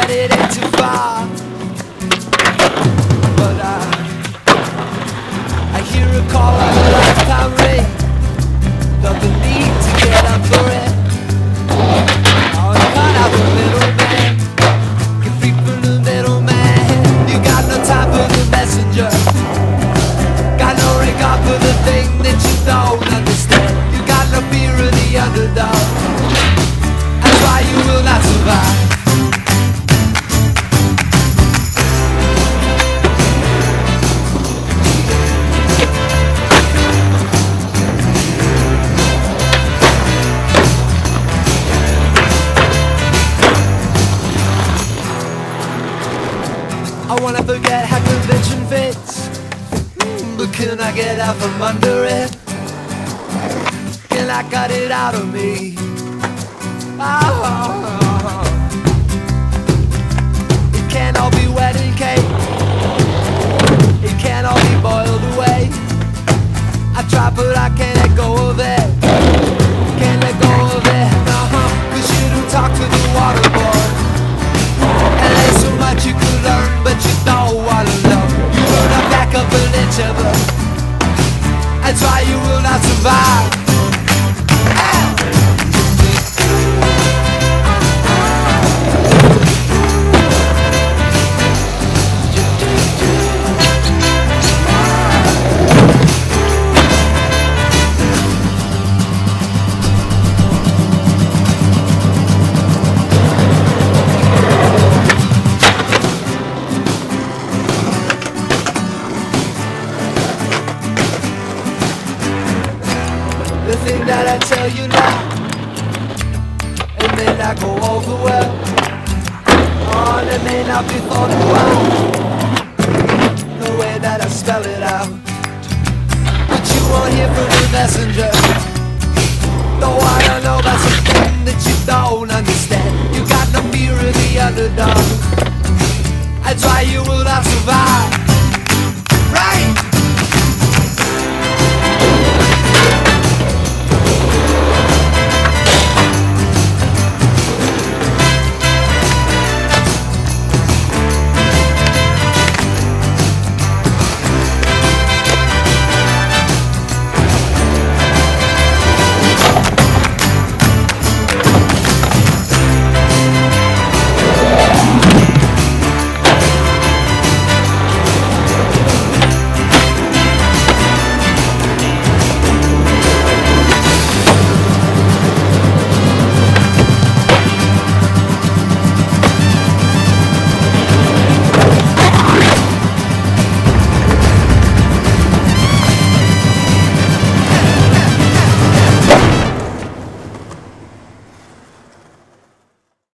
that it ain't too far. But I hear a call on the lifetime ring. Felt the need to get up for it. Oh, cut out the middleman. Get free from the middleman. You got no time for the messenger. Got no regard for the thing that you don't understand. You got no fear of the underdog. That's why you will not survive. I wanna forget how convention fits, but can I get out from under it? Can I cut it out of me? Oh. It can't all be wedding cake. It can't all be boiled away. I try but I can't let go of it. Can't let go of it. Cause you don't talk to the water boy. And there's so much you could learn, but you don't wanna know. You wanna back up an inch of it. That's why you will not survive. The thing that I tell you now, it may not go over well. Oh, and it may not be thought about the way that I spell it out. But you won't hear from the messenger. Don't wanna know about some